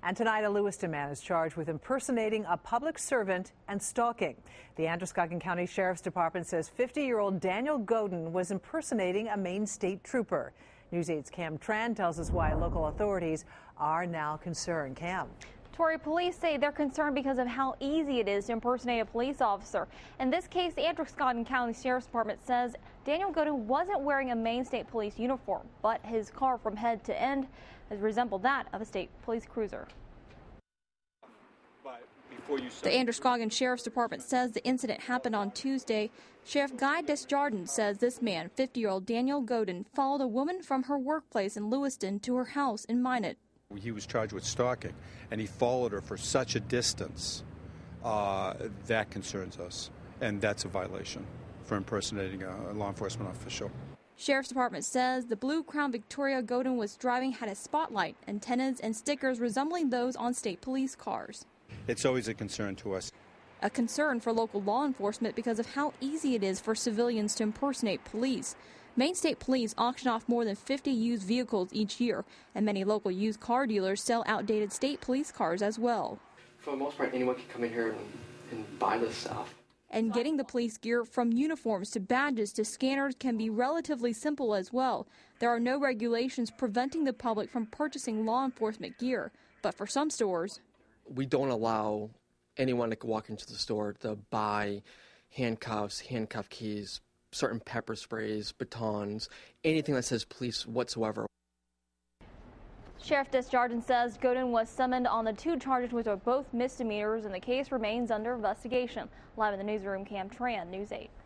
And tonight, a Lewiston man is charged with impersonating a public servant and stalking. The Androscoggin County Sheriff's Department says 50-year-old Daniel Godin was impersonating a Maine State Trooper. News 8's Cam Tran tells us why local authorities are now concerned. Cam. Torrey, police say they're concerned because of how easy it is to impersonate a police officer. In this case, the Androscoggin County Sheriff's Department says Daniel Godin wasn't wearing a Maine State Police uniform, but his car from head to end has resembled that of a state police cruiser. The Androscoggin Sheriff's Department says the incident happened on Tuesday. Sheriff Guy Desjardins says this man, 50-year-old Daniel Godin, followed a woman from her workplace in Lewiston to her house in Minot. He was charged with stalking, and he followed her for such a distance. That concerns us, and that's a violation for impersonating a law enforcement official. Sheriff's Department says the blue Crown Victoria Godin was driving had a spotlight, antennas, and stickers resembling those on state police cars. It's always a concern to us. A concern for local law enforcement because of how easy it is for civilians to impersonate police. Maine State Police auction off more than 50 used vehicles each year, and many local used car dealers sell outdated state police cars as well. For the most part, anyone can come in here and buy this stuff. And getting the police gear from uniforms to badges to scanners can be relatively simple as well. There are no regulations preventing the public from purchasing law enforcement gear, but for some stores, we don't allow anyone to walk into the store to buy handcuffs, handcuff keys, certain pepper sprays, batons, anything that says police whatsoever. Sheriff Desjardins says Godin was summoned on the 2 charges, which are both misdemeanors, and the case remains under investigation. Live in the newsroom, Cam Tran, News 8.